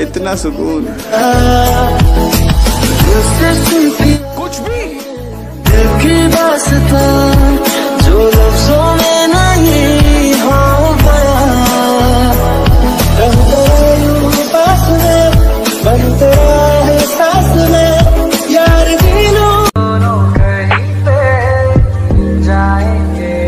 इतना सुकून। कुछ भी दिल की दास्तां जो लफ्जों में नहीं हो पास में बनते रहे सांस में यार दिनों दोनों कहीं पे जाएंगे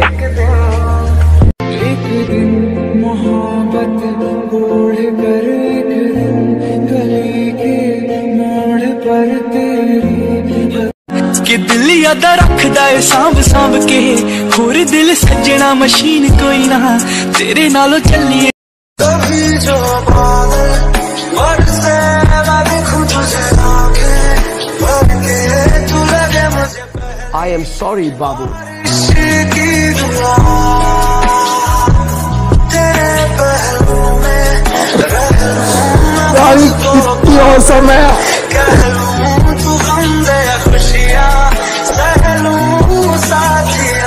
एक दिन मोहब्बत ओढ़ कर एक दिन गली के मोड़ पर तेरी कि दिल याद रखदा है सांभ सांभ के होर दिल सजना मशीन कोई ना तेरे नालों चलिए कभी जो बादल बरसे मैं देखूं तुझे आंखें भर के तू लगे मुझे I am sorry बाबू की दुआ तेरे पहलू में कितनी औसम है। तू गम दे खुशियाँ सहलू साथिया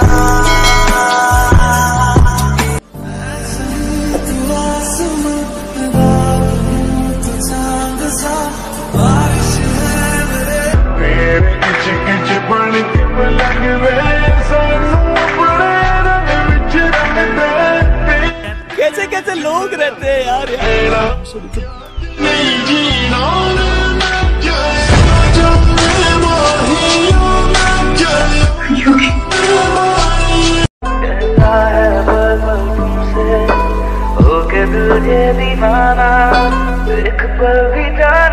कैसे कैसे लोग रहते हैं यार। तुझे दीवाना एक पल भी